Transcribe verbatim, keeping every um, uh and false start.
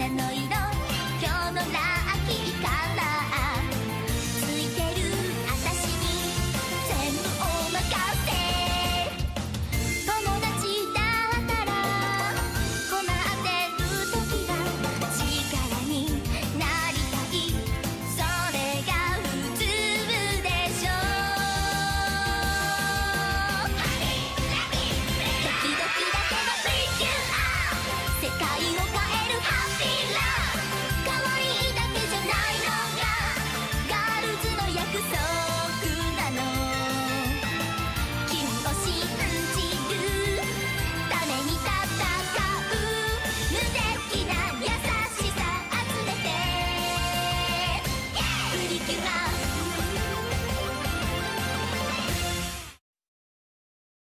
花の色、今日のラッキーカラー、ついてるあたしに全部お任せ。友達だったら困ってる時は力になりたい、それが普通でしょ。ドキドキだけど Freak you out、世界を変え